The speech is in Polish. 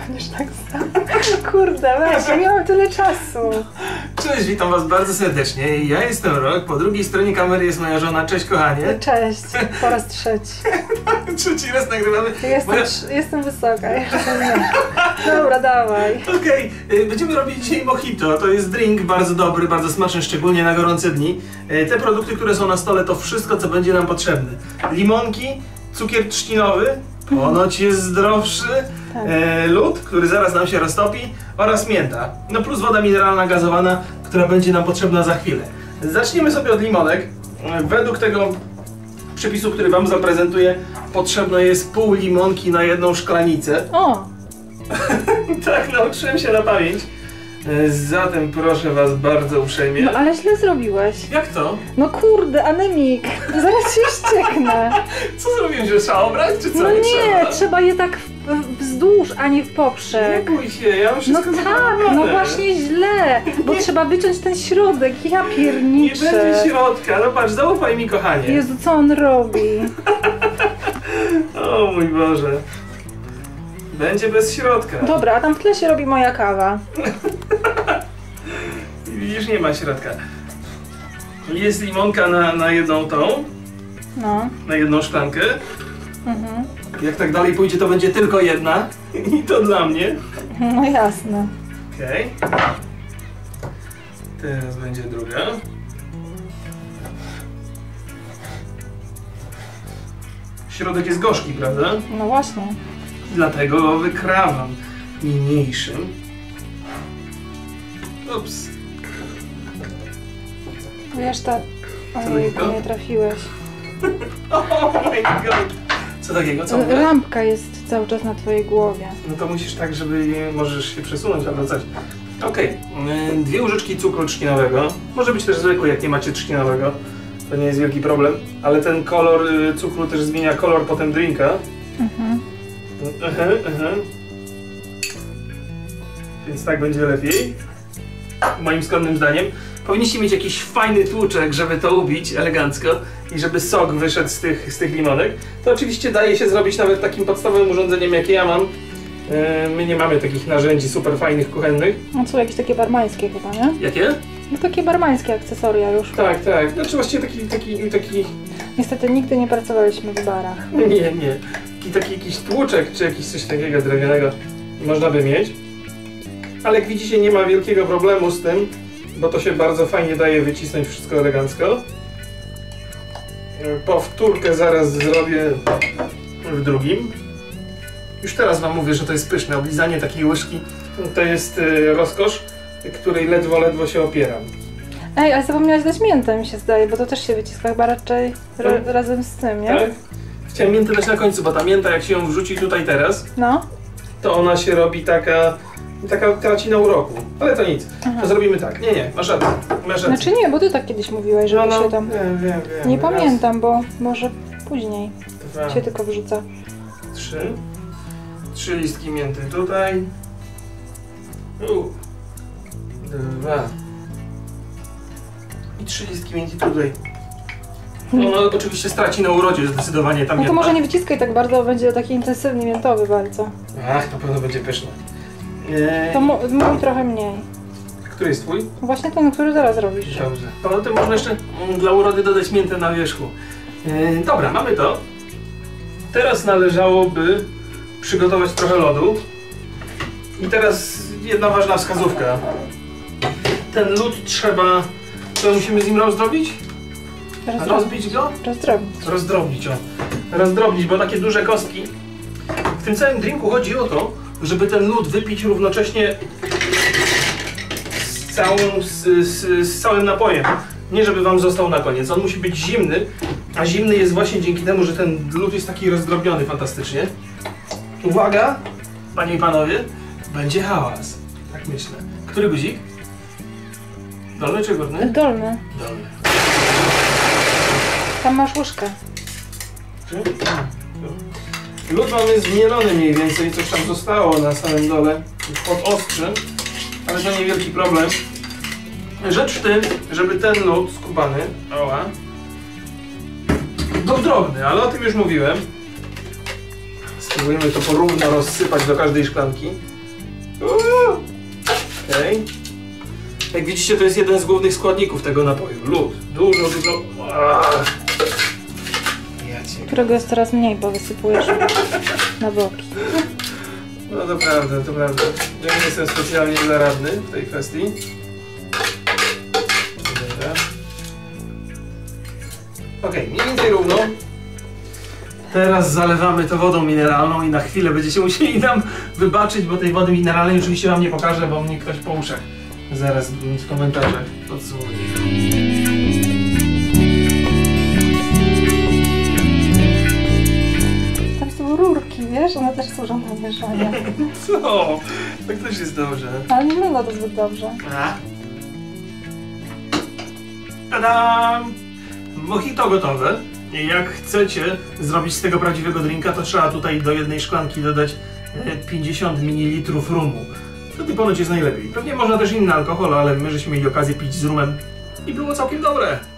Będziesz tak sam. Kurde, weź, ja nie mam tyle czasu. Cześć, witam was bardzo serdecznie. Ja jestem Rok, po drugiej stronie kamery jest moja żona. Cześć, kochanie. Cześć, po raz trzeci. Trzeci raz nagrywamy. Jestem wysoka, jeszcze nie. Dobra, dawaj. Okej, będziemy robić dzisiaj mojito. To jest drink bardzo dobry, bardzo smaczny, szczególnie na gorące dni. Te produkty, które są na stole, to wszystko, co będzie nam potrzebne. Limonki, cukier trzcinowy, ponoć jest zdrowszy, lód, który zaraz nam się roztopi, oraz mięta. No plus woda mineralna gazowana, która będzie nam potrzebna za chwilę. Zaczniemy sobie od limonek. Według tego przepisu, który wam zaprezentuję, potrzebne jest pół limonki na jedną szklanicę. O! Tak, nauczyłem się na pamięć. Zatem proszę was bardzo uprzejmie. No ale źle zrobiłeś. Jak to? No kurde, anemik. Zaraz się ścieknę. Co zrobiłem, że trzeba obrać, czy co? No nie, trzeba je tak wzdłuż, a nie w poprzek. Nie bój się, ja mam wszystko No tak, zaplanowane. no właśnie źle, bo trzeba wyciąć ten środek, ja Nie pierniczę. będzie środka, no patrz, zaufaj mi, kochanie. Jezu, co on robi? O mój Boże. Będzie bez środka. Dobra, a tam w tle się robi moja kawa. Widzisz, nie ma środka. Jest limonka na jedną tą, No. na jedną szklankę. Mhm. Jak tak dalej pójdzie, to będzie tylko jedna. I to dla mnie. No jasne. Okej. Teraz będzie druga. Środek jest gorzki, prawda? No właśnie. Dlatego go wykrawam niniejszym. Ups. Wiesz, tak. Co Ojejku, takiego? nie trafiłeś. Oh my god. Co takiego? Co mówię? Lampka jest cały czas na twojej głowie. No to musisz tak, żeby możesz się przesunąć albo coś. Okej. 2 łyżeczki cukru trzcinowego. Może być też zwykły, jak nie macie trzcinowego. To nie jest wielki problem. Ale ten kolor cukru też zmienia kolor potem drinka. Mhm. Więc tak będzie lepiej. Moim skromnym zdaniem. Powinniście mieć jakiś fajny tłuczek, żeby to ubić elegancko i żeby sok wyszedł z tych limonek. To oczywiście daje się zrobić nawet takim podstawowym urządzeniem, jakie ja mam. My nie mamy takich narzędzi super fajnych, kuchennych. No co, jakieś takie barmańskie chyba, nie? Jakie? No takie barmańskie akcesoria już. Tak, tak. Znaczy właściwie taki... Niestety nigdy nie pracowaliśmy w barach. Nie. Taki jakiś tłuczek, czy jakiś coś takiego drewnianego można by mieć. Ale jak widzicie, nie ma wielkiego problemu z tym, bo to się bardzo fajnie daje wycisnąć wszystko elegancko. Powtórkę zaraz zrobię w drugim. Już teraz wam mówię, że to jest pyszne. Oblizanie takiej łyżki to jest rozkosz, której ledwo się opieram. Ej, ale zapomniałaś dać miętę, mi się zdaje, bo to też się wyciska chyba raczej razem z tym, nie? Tak? Chciałem miętę dać na końcu, bo ta mięta, jak się ją wrzuci tutaj teraz, No. to ona się robi taka traci na uroku. Ale to nic. Aha. To zrobimy tak. Nie, masz rację. Znaczy nie, bo ty tak kiedyś mówiłeś, że się tam... Wiem. Nie pamiętam, bo może później Raz, się tylko wrzuca. 3 listki mięty tutaj. 2. I 3 listki mięty tutaj. Ona oczywiście straci na urodzie zdecydowanie ta No mięta. to może nie wyciskaj tak bardzo, będzie taki intensywny miętowy bardzo. Ach, na pewno będzie pyszne. To mój trochę mniej. Który jest twój? Właśnie ten, który zaraz robisz. Dobrze. Poza tym można jeszcze dla urody dodać miętę na wierzchu. Dobra, mamy to. Teraz należałoby przygotować trochę lodu. I teraz jedna ważna wskazówka. Ten lód trzeba... Co musimy z nim rozdrobić? Rozbić go? Rozdrobnić. Rozdrobnić, o. Rozdrobnić, bo takie duże kostki. W tym całym drinku chodzi o to, żeby ten lód wypić równocześnie z całym napojem. Nie żeby wam został na koniec. On musi być zimny, a zimny jest właśnie dzięki temu, że ten lód jest taki rozdrobniony fantastycznie. Uwaga, panie i panowie, będzie hałas. Tak myślę. Który guzik? Dolny czy górny? Dolny. Dolny. Tam masz łyżkę. Lód mamy zmielony mniej więcej, coś tam zostało na samym dole pod ostrzem, ale to niewielki problem. Rzecz w tym, żeby ten lód skubany, był drobny, ale o tym już mówiłem. Spróbujemy to porówno rozsypać do każdej szklanki. Okej. Jak widzicie, to jest jeden z głównych składników tego napoju. Lód. Dużo. Którego jest coraz mniej, bo wysypujesz na boki. No to prawda, to prawda. Ja nie jestem specjalnie zaradny w tej kwestii. Dobra. Okej, mniej więcej równo. Teraz zalewamy to wodą mineralną i na chwilę będziecie musieli nam wybaczyć, bo tej wody mineralnej oczywiście wam nie pokażę, bo mnie ktoś po uszach zaraz w komentarzach podsumuje. Tam są rurki, wiesz? One też służą do mieszania. Co? Tak też jest dobrze. Ale nie wygląda to zbyt dobrze. Tadam! Mojito gotowe. Jak chcecie zrobić z tego prawdziwego drinka, to trzeba tutaj do jednej szklanki dodać 50 ml rumu. Wtedy ponoć jest najlepiej. Pewnie można też inny alkohol, ale my żeśmy mieli okazję pić z rumem i było całkiem dobre.